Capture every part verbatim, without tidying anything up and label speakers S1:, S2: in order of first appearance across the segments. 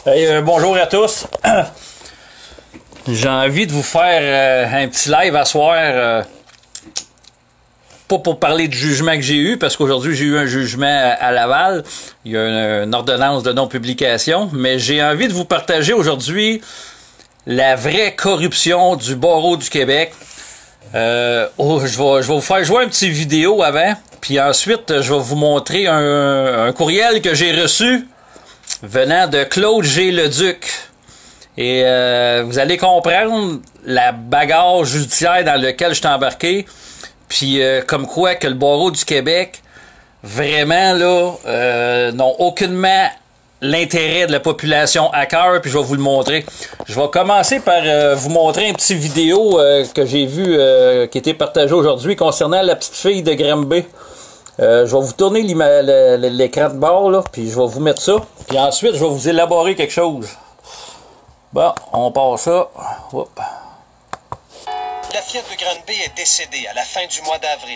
S1: Hey, euh, bonjour à tous. J'ai envie de vous faire euh, un petit live à soir. Euh, pas pour parler du jugement que j'ai eu, parce qu'aujourd'hui j'ai eu un jugement à, à Laval. Il y a une, une ordonnance de non-publication. Mais j'ai envie de vous partager aujourd'hui la vraie corruption du barreau du Québec. Euh, oh, je, vais, je vais vous faire jouer un petit vidéo avant. Puis ensuite, je vais vous montrer un, un courriel que j'ai reçu venant de Claude G. Leduc. Et euh, vous allez comprendre la bagarre judiciaire dans laquelle je suis embarqué. Puis euh, comme quoi que le barreau du Québec, vraiment là, euh, n'ont aucunement l'intérêt de la population à cœur. Puis je vais vous le montrer. Je vais commencer par euh, vous montrer un petit vidéo euh, que j'ai vu, euh, qui a été partagé aujourd'hui concernant la petite fille de Granby. Euh, je vais vous tourner l'écran de bord, là, puis je vais vous mettre ça. Puis ensuite, je vais vous élaborer quelque chose. Bon, on part ça. Oups.
S2: La fillette de Granby est décédée à la fin du mois d'avril.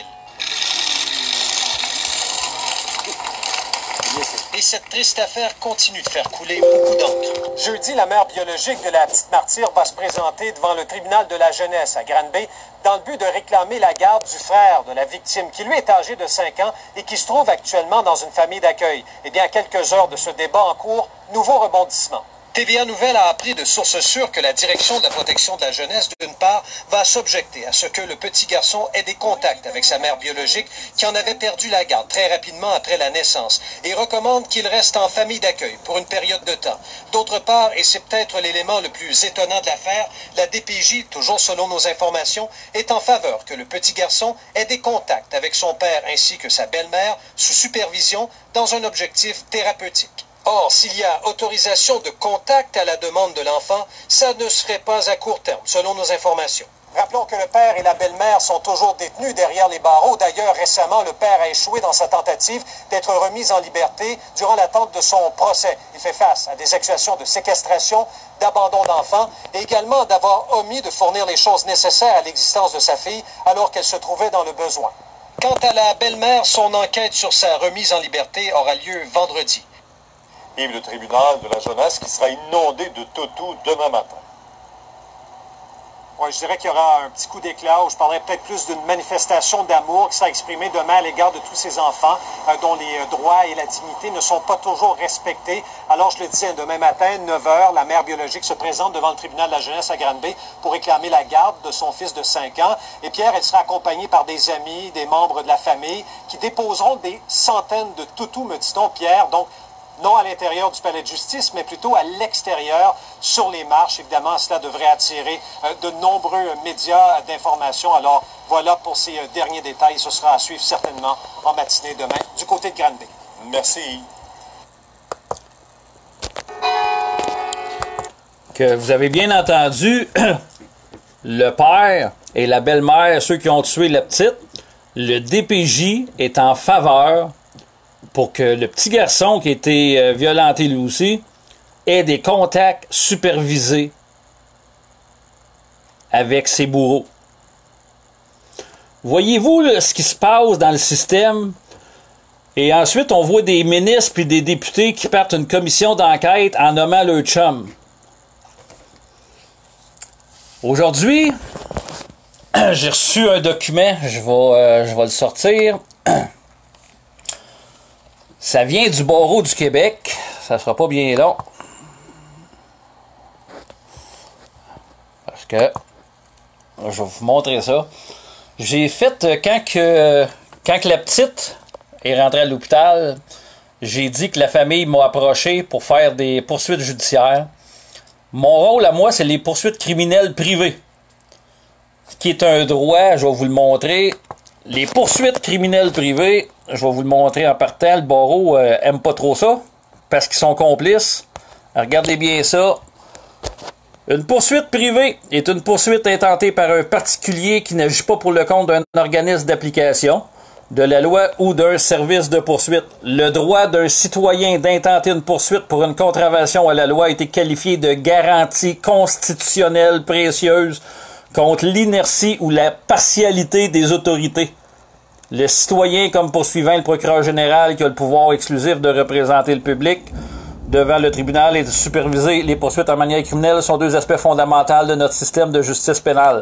S2: Et cette triste affaire continue de faire couler beaucoup d'encre. Jeudi, la mère biologique de la petite martyre va se présenter devant le tribunal de la jeunesse à Granby dans le but de réclamer la garde du frère de la victime, qui lui est âgé de cinq ans et qui se trouve actuellement dans une famille d'accueil. Eh bien, à quelques heures de ce débat en cours, nouveau rebondissement. T V A Nouvelles a appris de sources sûres que la direction de la protection de la jeunesse, d'une part, va s'objecter à ce que le petit garçon ait des contacts avec sa mère biologique qui en avait perdu la garde très rapidement après la naissance et recommande qu'il reste en famille d'accueil pour une période de temps. D'autre part, et c'est peut-être l'élément le plus étonnant de l'affaire, la D P J, toujours selon nos informations, est en faveur que le petit garçon ait des contacts avec son père ainsi que sa belle-mère sous supervision dans un objectif thérapeutique. Or, s'il y a autorisation de contact à la demande de l'enfant, ça ne se ferait pas à court terme, selon nos informations. Rappelons que le père et la belle-mère sont toujours détenus derrière les barreaux. D'ailleurs, récemment, le père a échoué dans sa tentative d'être remis en liberté durant l'attente de son procès. Il fait face à des accusations de séquestration, d'abandon d'enfants et également d'avoir omis de fournir les choses nécessaires à l'existence de sa fille alors qu'elle se trouvait dans le besoin. Quant à la belle-mère, son enquête sur sa remise en liberté aura lieu vendredi.
S3: Vive le tribunal de la jeunesse qui sera inondé de toutous demain matin.
S2: Oui, je dirais qu'il y aura un petit coup d'éclat où je parlerai peut-être plus d'une manifestation d'amour qui sera exprimée demain à l'égard de tous ces enfants euh, dont les euh, droits et la dignité ne sont pas toujours respectés. Alors, je le disais, demain matin, neuf heures, la mère biologique se présente devant le tribunal de la jeunesse à Granby pour réclamer la garde de son fils de cinq ans. Et Pierre, elle sera accompagnée par des amis, des membres de la famille qui déposeront des centaines de toutous, me dit-on, Pierre. Donc, non à l'intérieur du palais de justice, mais plutôt à l'extérieur, sur les marches. Évidemment, cela devrait attirer euh, de nombreux euh, médias d'information. Alors, voilà pour ces euh, derniers détails. Ce sera à suivre certainement en matinée demain du côté de Granby.
S3: Merci.
S1: Que vous avez bien entendu, le père et la belle-mère, ceux qui ont tué la petite, le D P J est en faveur pour que le petit garçon qui a été euh, violenté lui aussi ait des contacts supervisés avec ses bourreaux. Voyez-vous là, ce qui se passe dans le système? Et ensuite, on voit des ministres et des députés qui partent une commission d'enquête en nommant leur chum. Aujourd'hui, j'ai reçu un document, je vais, euh, je vais le sortir. Ça vient du barreau du Québec. Ça sera pas bien long. Parce que je vais vous montrer ça. J'ai fait quand que quand que la petite est rentrée à l'hôpital, j'ai dit que la famille m'a approché pour faire des poursuites judiciaires. Mon rôle à moi, c'est les poursuites criminelles privées. Ce qui est un droit, je vais vous le montrer. Les poursuites criminelles privées, je vais vous le montrer en partant. Le barreau euh, aime pas trop ça, parce qu'ils sont complices. Regardez bien ça. Une poursuite privée est une poursuite intentée par un particulier qui n'agit pas pour le compte d'un organisme d'application de la loi ou d'un service de poursuite. Le droit d'un citoyen d'intenter une poursuite pour une contravention à la loi a été qualifié de garantie constitutionnelle précieuse contre l'inertie ou la partialité des autorités. Le citoyen, comme poursuivant le procureur général qui a le pouvoir exclusif de représenter le public, devant le tribunal et de superviser les poursuites en manière criminelle sont deux aspects fondamentaux de notre système de justice pénale.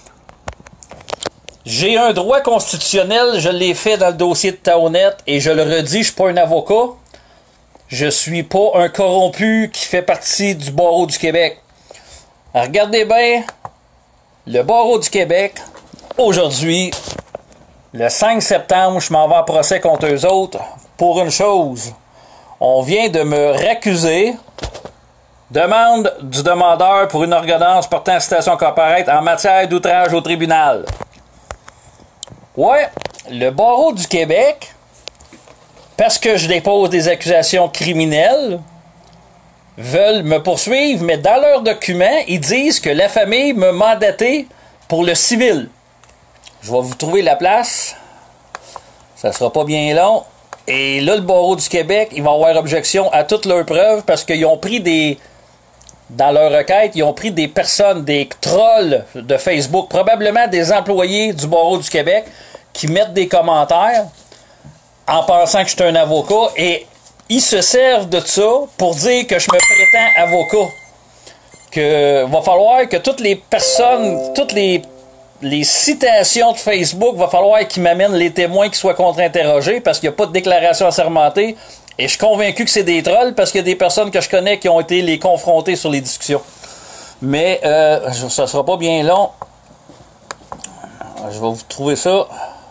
S1: J'ai un droit constitutionnel, je l'ai fait dans le dossier de Taonette, et je le redis, je suis pas un avocat. Je suis pas un corrompu qui fait partie du barreau du Québec. Alors, regardez bien, le barreau du Québec, aujourd'hui, le cinq septembre, je m'en vais en procès contre eux autres pour une chose. On vient de me raccuser. Demande du demandeur pour une ordonnance portant citation corporate en matière d'outrage au tribunal. Ouais, le barreau du Québec, parce que je dépose des accusations criminelles, veulent me poursuivre, mais dans leurs documents, ils disent que la famille m'a mandaté pour le civil. Je vais vous trouver la place. Ça sera pas bien long. Et là, le barreau du Québec, il va avoir objection à toutes leurs preuves parce qu'ils ont pris des... Dans leur requête, ils ont pris des personnes, des trolls de Facebook, probablement des employés du barreau du Québec, qui mettent des commentaires en pensant que je suis un avocat, et ils se servent de ça pour dire que je me prétends avocat. Que va falloir que toutes les personnes, toutes les, les citations de Facebook, va falloir qu'ils m'amènent les témoins qui soient contre-interrogés parce qu'il n'y a pas de déclaration assermentée. Et je suis convaincu que c'est des trolls parce qu'il y a des personnes que je connais qui ont été les confronter sur les discussions. Mais euh, ça sera pas bien long. Je vais vous trouver ça.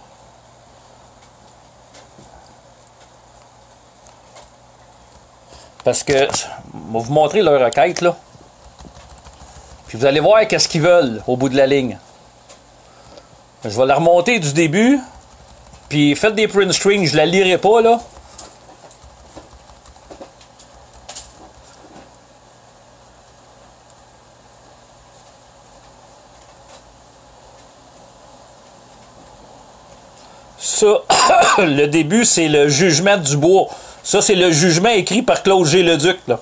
S1: Parce que je vais vous montrer leur requête là. Puis vous allez voir qu'est-ce qu'ils veulent au bout de la ligne. Je vais la remonter du début. Puis faites des print screens, je la lirai pas là. Ça, le début, c'est le jugement du bois. Ça, c'est le jugement écrit par Claude G. Leduc, là.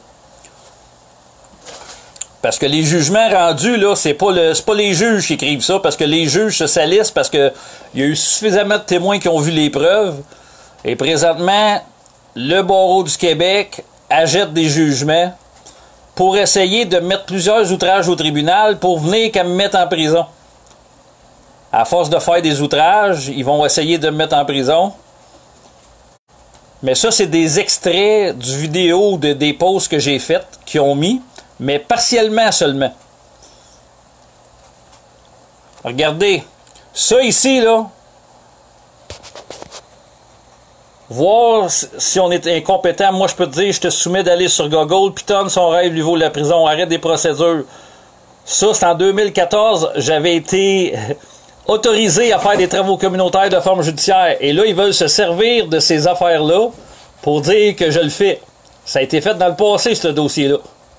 S1: Parce que les jugements rendus, là, c'est pas le, c'est pas les juges qui écrivent ça, parce que les juges se salissent, parce que il y a eu suffisamment de témoins qui ont vu les preuves. Et présentement, le barreau du Québec achète des jugements pour essayer de mettre plusieurs outrages au tribunal pour venir qu'à me mettre en prison. À force de faire des outrages, ils vont essayer de me mettre en prison. Mais ça, c'est des extraits du vidéo de, des posts que j'ai faites, qui ont mis, mais partiellement seulement. Regardez, ça ici, là, voir si on est incompétent, moi je peux te dire, je te soumets d'aller sur Google, Python, son rêve lui vaut la prison, arrête des procédures. Ça, c'est en deux mille quatorze, j'avais été autorisé à faire des travaux communautaires de forme judiciaire. Et là, ils veulent se servir de ces affaires-là pour dire que je le fais. Ça a été fait dans le passé, ce dossier-là.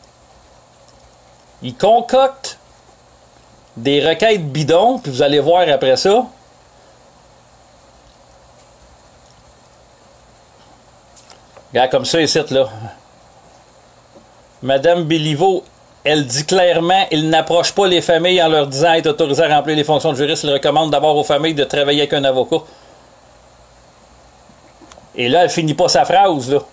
S1: Ils concoctent des requêtes bidons, puis vous allez voir après ça. Regarde comme ça, ici, là. Madame Béliveau, elle dit clairement, il n'approche pas les familles en leur disant être autorisé à remplir les fonctions de juriste. Il recommande d'abord aux familles de travailler avec un avocat. Et là, elle finit pas sa phrase, là.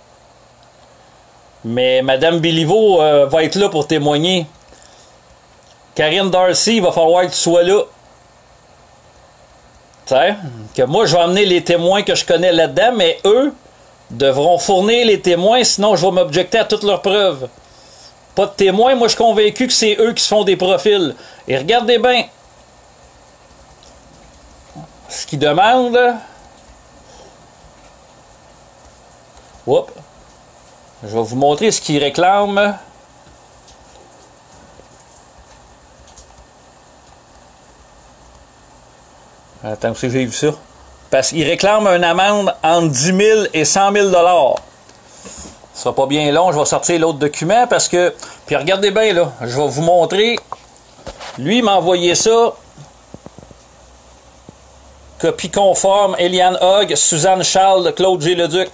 S1: Mais Madame Béliveau euh, va être là pour témoigner. Karine Darcy, il va falloir que tu sois là. Tu sais, que moi, je vais emmener les témoins que je connais là-dedans, mais eux devront fournir les témoins, sinon je vais m'objecter à toutes leurs preuves. Pas de témoins, moi je suis convaincu que c'est eux qui se font des profils. Et regardez bien ce qu'ils demandent. Oups. Je vais vous montrer ce qu'ils réclament. Attends, où c'est que j'ai vu ça? Parce qu'ils réclament une amende entre dix mille et cent mille dollars. Ce sera pas bien long, je vais sortir l'autre document parce que... Puis regardez bien là, je vais vous montrer. Lui il m'a envoyé ça. Copie conforme, Eliane Hogg, Suzanne Charles, Claude G. Leduc.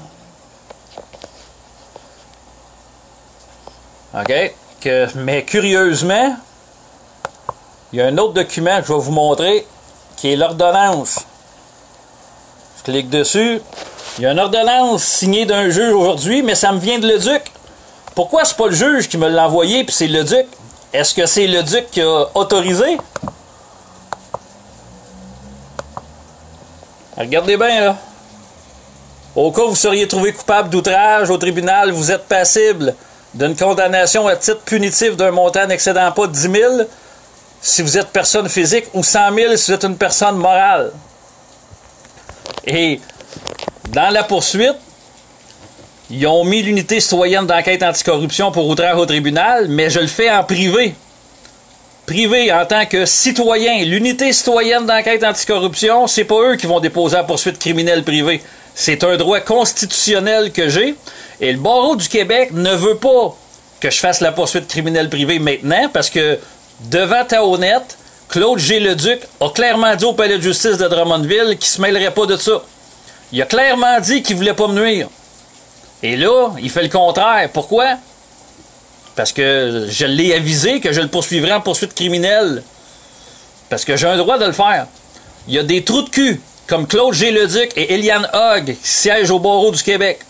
S1: OK? Que, mais curieusement, il y a un autre document que je vais vous montrer qui est l'ordonnance. Je clique dessus. Il y a une ordonnance signée d'un juge aujourd'hui, mais ça me vient de Leduc. Pourquoi c'est pas le juge qui me l'a envoyé, puis c'est Leduc? Est-ce que c'est Leduc qui a autorisé? Regardez bien, là. Au cas où vous seriez trouvé coupable d'outrage au tribunal, vous êtes passible d'une condamnation à titre punitif d'un montant n'excédant pas dix mille si vous êtes personne physique ou cent mille si vous êtes une personne morale. Et dans la poursuite, ils ont mis l'unité citoyenne d'enquête anticorruption pour outrage au tribunal, mais je le fais en privé. Privé en tant que citoyen. L'unité citoyenne d'enquête anticorruption, c'est pas eux qui vont déposer la poursuite criminelle privée. C'est un droit constitutionnel que j'ai. Et le barreau du Québec ne veut pas que je fasse la poursuite criminelle privée maintenant parce que devant Taonette, Claude G. Leduc a clairement dit au palais de justice de Drummondville qu'il ne se mêlerait pas de ça. Il a clairement dit qu'il ne voulait pas me nuire. Et là, il fait le contraire. Pourquoi? Parce que je l'ai avisé que je le poursuivrai en poursuite criminelle. Parce que j'ai un droit de le faire. Il y a des trous de cul, comme Claude G. Leduc et Eliane Hogg, qui siègent au barreau du Québec,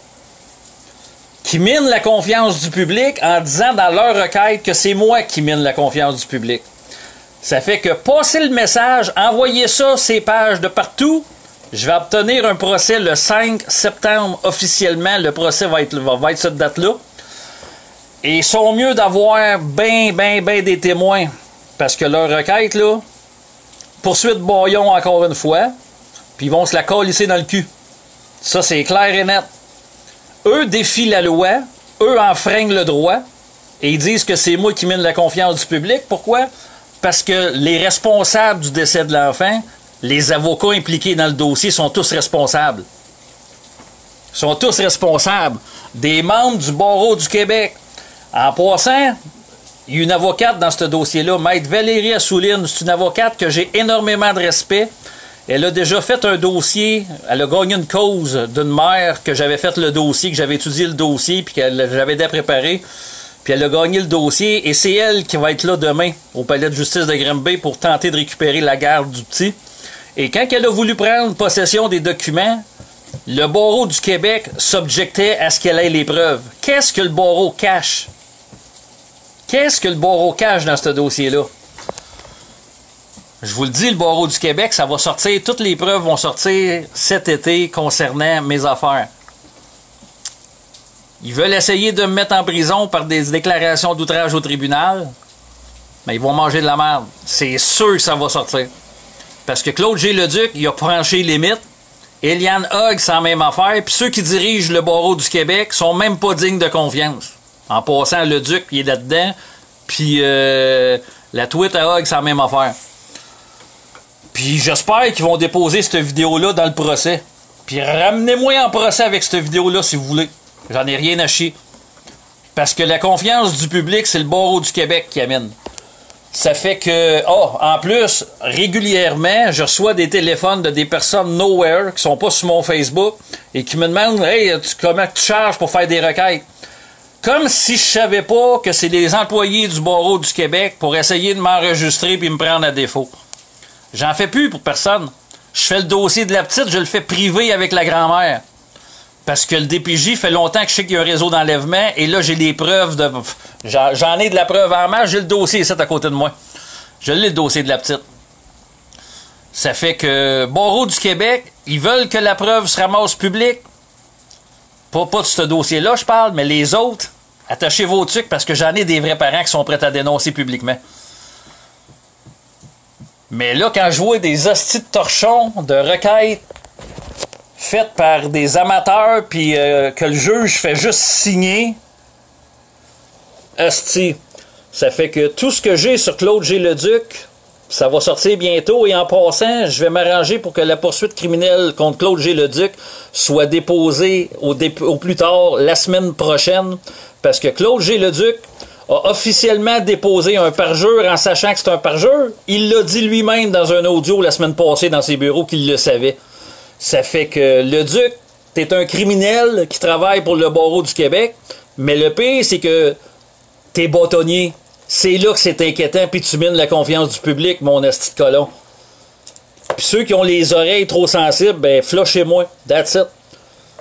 S1: qui minent la confiance du public en disant dans leur requête que c'est moi qui mine la confiance du public. Ça fait que passer le message, envoyer ça, ces pages de partout, je vais obtenir un procès le cinq septembre officiellement. Le procès va être, va, va être cette date-là. Et ils sont mieux d'avoir ben, ben, ben des témoins. Parce que leur requête, là, poursuite Bayon encore une fois, puis ils vont se la colisser dans le cul. Ça, c'est clair et net. Eux défient la loi, eux enfreignent le droit, et ils disent que c'est moi qui mine la confiance du public. Pourquoi? Parce que les responsables du décès de l'enfant, les avocats impliqués dans le dossier sont tous responsables. Ils sont tous responsables. Des membres du barreau du Québec. En passant, il y a une avocate dans ce dossier-là, Maître Valérie Assouline. C'est une avocate que j'ai énormément de respect. Elle a déjà fait un dossier, elle a gagné une cause d'une mère que j'avais fait le dossier, que j'avais étudié le dossier, puis que j'avais aidé à préparer. Puis elle a gagné le dossier, et c'est elle qui va être là demain au palais de justice de Granby pour tenter de récupérer la garde du petit. Et quand elle a voulu prendre possession des documents, le barreau du Québec s'objectait à ce qu'elle ait les preuves. Qu'est-ce que le barreau cache? Qu'est-ce que le barreau cache dans ce dossier-là? Je vous le dis, le barreau du Québec, ça va sortir, toutes les preuves vont sortir cet été concernant mes affaires. Ils veulent essayer de me mettre en prison par des déclarations d'outrage au tribunal, mais ils vont manger de la merde. C'est sûr que ça va sortir. Parce que Claude G. Leduc, il a franchi les limites. Eliane Hogg, c'est la même affaire. Puis ceux qui dirigent le barreau du Québec sont même pas dignes de confiance. En passant, Leduc, il est là-dedans. Puis euh, la tweet à Hogg, c'est la même affaire. Puis j'espère qu'ils vont déposer cette vidéo-là dans le procès. Puis ramenez-moi en procès avec cette vidéo-là si vous voulez. J'en ai rien à chier. Parce que la confiance du public, c'est le barreau du Québec qui amène. Ça fait que, oh, en plus, régulièrement, je reçois des téléphones de des personnes nowhere qui sont pas sur mon Facebook et qui me demandent, hey, tu, comment tu charges pour faire des requêtes? Comme si je savais pas que c'est les employés du barreau du Québec pour essayer de m'enregistrer puis me prendre à défaut. J'en fais plus pour personne. Je fais le dossier de la petite, je le fais privé avec la grand-mère. Parce que le D P J fait longtemps que je sais qu'il y a un réseau d'enlèvement et là, j'ai les preuves de... J'en ai de la preuve en main, j'ai le dossier ici à côté de moi. Je l'ai, le dossier de la petite. Ça fait que barreau du Québec, ils veulent que la preuve se ramasse publique. Pas, pas de ce dossier-là, je parle, mais les autres, attachez vos trucs parce que j'en ai des vrais parents qui sont prêts à dénoncer publiquement. Mais là, quand je vois des hosties de torchons, de requêtes faites par des amateurs, puis euh, que le juge fait juste signer, hostie, ça fait que tout ce que j'ai sur Claude G. Leduc, ça va sortir bientôt, et en passant, je vais m'arranger pour que la poursuite criminelle contre Claude G. Leduc soit déposée au, dé au plus tard la semaine prochaine, parce que Claude G. Leduc a officiellement déposé un parjure en sachant que c'est un parjure. Il l'a dit lui-même dans un audio la semaine passée dans ses bureaux qu'il le savait. Ça fait que Leduc, t'es un criminel qui travaille pour le barreau du Québec, mais le pire, c'est que t'es bâtonnier. C'est là que c'est inquiétant, puis tu mines la confiance du public, mon esti de colon. Puis ceux qui ont les oreilles trop sensibles, ben, flushez-moi. That's it.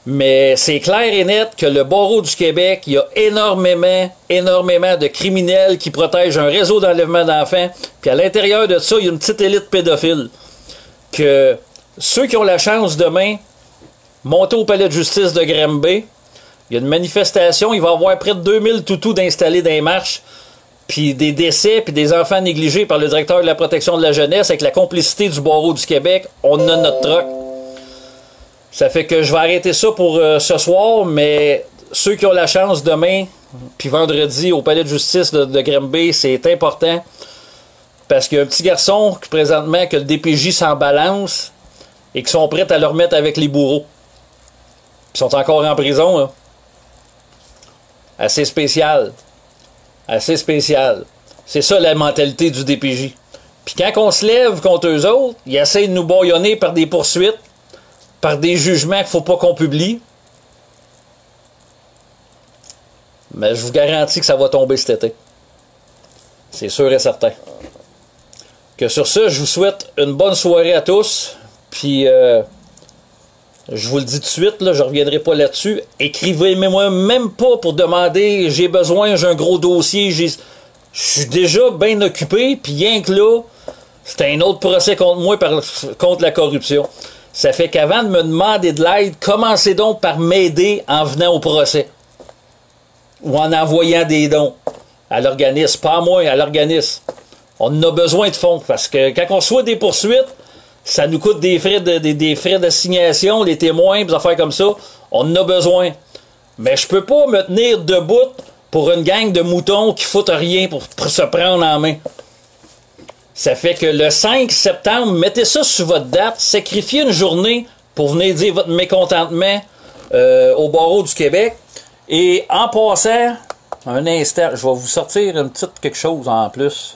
S1: Mais c'est clair et net que le barreau du Québec, il y a énormément, énormément de criminels qui protègent un réseau d'enlèvement d'enfants. Puis à l'intérieur de ça, il y a une petite élite pédophile. Que ceux qui ont la chance demain, monter au palais de justice de Granby, il y a une manifestation, il va y avoir près de deux mille toutous d'installés dans les marches, puis des décès, puis des enfants négligés par le directeur de la protection de la jeunesse avec la complicité du barreau du Québec. On a notre troc. Ça fait que je vais arrêter ça pour euh, ce soir, mais ceux qui ont la chance demain, puis vendredi au palais de justice de, de Granby, c'est important. Parce qu'il y a un petit garçon qui présentement que le D P J s'en balance et qui sont prêts à le remettre avec les bourreaux. Ils sont encore en prison, là. Assez spécial. Assez spécial. C'est ça la mentalité du D P J. Puis quand on se lève contre eux autres, ils essaient de nous bâillonner par des poursuites, par des jugements qu'il ne faut pas qu'on publie. Mais je vous garantis que ça va tomber cet été. C'est sûr et certain. Que sur ça, je vous souhaite une bonne soirée à tous. Puis, euh, je vous le dis tout de suite, là, je ne reviendrai pas là-dessus. Écrivez-moi même pas pour demander, j'ai besoin, j'ai un gros dossier, j'ai... je suis déjà bien occupé, puis rien que là, c'est un autre procès contre moi par... contre la corruption. Ça fait qu'avant de me demander de l'aide, commencez donc par m'aider en venant au procès. Ou en envoyant des dons à l'organisme. Pas à moi, à l'organisme. On en a besoin de fonds. Parce que quand on reçoit des poursuites, ça nous coûte des frais de, des, des frais d'assignation, les témoins, des affaires comme ça. On en a besoin. Mais je peux pas me tenir debout pour une gang de moutons qui foutent rien pour, pour se prendre en main. Ça fait que le cinq septembre, mettez ça sur votre date, sacrifiez une journée pour venir dire votre mécontentement euh, au barreau du Québec. Et en passant, un instant, je vais vous sortir une petite quelque chose en plus.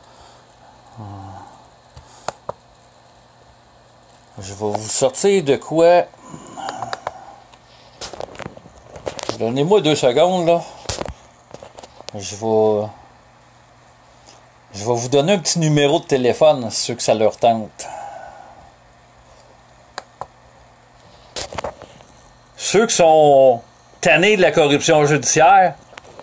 S1: Je vais vous sortir de quoi? Donnez-moi deux secondes, là. Je vais... Je vais vous donner un petit numéro de téléphone, ceux que ça leur tente. Ceux qui sont tannés de la corruption judiciaire,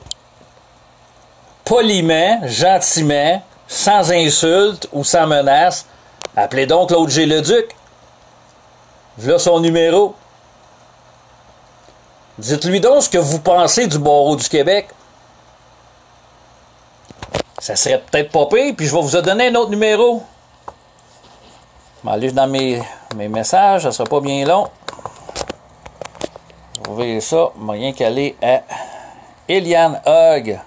S1: poliment, gentiment, sans insulte ou sans menace, appelez donc Claude G. Leduc. Voilà son numéro. Dites-lui donc ce que vous pensez du barreau du Québec. Ça serait peut-être pas pire, puis je vais vous donner un autre numéro. Je vais aller dans mes, mes messages, ça sera pas bien long. Vous verrez ça, je vais rien qu'aller à Eliane Hogg.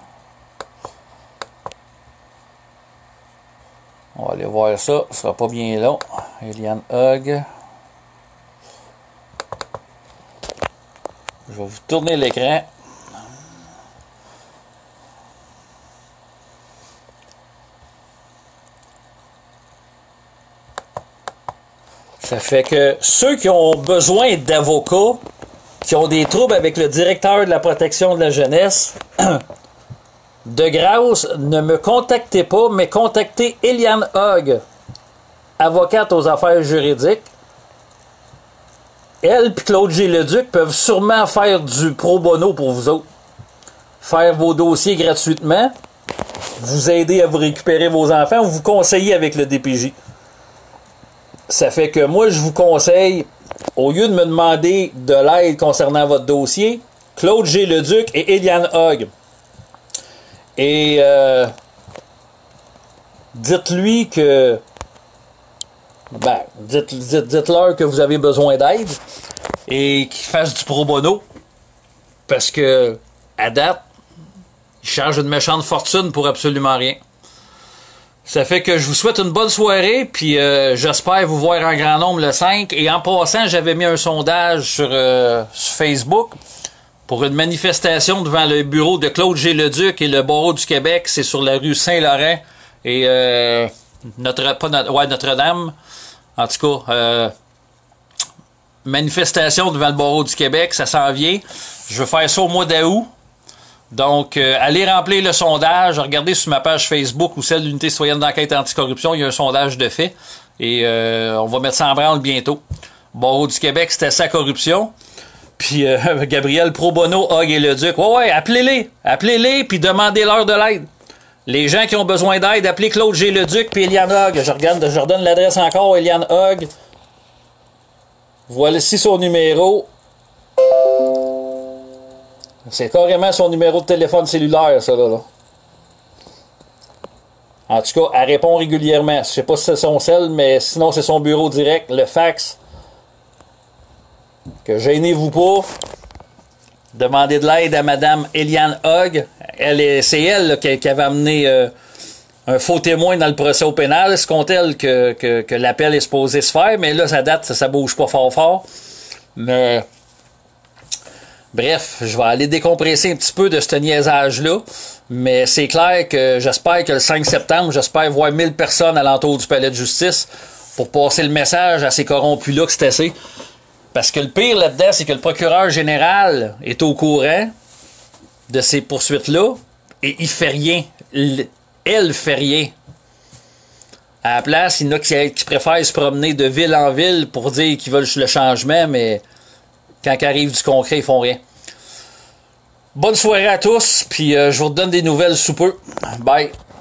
S1: On va aller voir ça, ça sera pas bien long. Eliane Hogg. Je vais vous tourner l'écran. Ça fait que ceux qui ont besoin d'avocats, qui ont des troubles avec le directeur de la protection de la jeunesse, de grâce, ne me contactez pas, mais contactez Eliane Hogg, avocate aux affaires juridiques. Elle et Claude G. Leduc peuvent sûrement faire du pro bono pour vous autres. Faire vos dossiers gratuitement, vous aider à vous récupérer vos enfants ou vous conseiller avec le D P J. Ça fait que moi, je vous conseille, au lieu de me demander de l'aide concernant votre dossier, Claude G. Leduc et Eliane Hogg. Et euh, dites-lui que... Ben, dites, dites, dites-leur que vous avez besoin d'aide et qu'ils fassent du pro bono. Parce que, à date, ils chargent une méchante fortune pour absolument rien. Ça fait que je vous souhaite une bonne soirée, puis euh, j'espère vous voir en grand nombre le cinq. Et en passant, j'avais mis un sondage sur, euh, sur Facebook pour une manifestation devant le bureau de Claude G. Leduc et le barreau du Québec. C'est sur la rue Saint-Laurent et euh, notre, pas notre, ouais, Notre-Dame. En tout cas, euh, manifestation devant le barreau du Québec, ça s'en vient. Je vais faire ça au mois d'août. Donc, euh, allez remplir le sondage. Regardez sur ma page Facebook ou celle de l'Unité citoyenne d'enquête anticorruption. Il y a un sondage de fait. Et euh, on va mettre ça en branle bientôt. Barreau du Québec, c'était sa corruption. Puis euh, Gabriel Pro Bono, Hog et le Duc. Ouais, ouais, appelez-les. Appelez-les, puis demandez-leur de l'aide. Les gens qui ont besoin d'aide, appelez Claude G. Leduc puis Eliane Hogg. Je, regarde, je redonne l'adresse encore, Eliane Hogg. Voici son numéro. C'est carrément son numéro de téléphone cellulaire, ça, là. là. En tout cas, elle répond régulièrement. Je sais pas si c'est son cell, mais sinon, c'est son bureau direct, le fax. Que gênez-vous pas. Demandez de l'aide à Madame Eliane Hogg. Elle est, c'est elle là, qui, qui avait amené euh, un faux témoin dans le procès au pénal. C'est contre elle que, que, que l'appel est supposé se faire. Mais là, ça date, ça, ça bouge pas fort fort. Mais bref, je vais aller décompresser un petit peu de ce niaisage-là. Mais c'est clair que j'espère que le cinq septembre, j'espère voir mille personnes alentour du palais de justice pour passer le message à ces corrompus-là que c'est assez. Parce que le pire là-dedans, c'est que le procureur général est au courant de ces poursuites-là et il fait rien. Elle fait rien. À la place, il y en a qui, qui préfèrent se promener de ville en ville pour dire qu'ils veulent le changement, mais quand il arrive du concret, ils font rien. Bonne soirée à tous, puis euh, je vous redonne des nouvelles sous peu. Bye.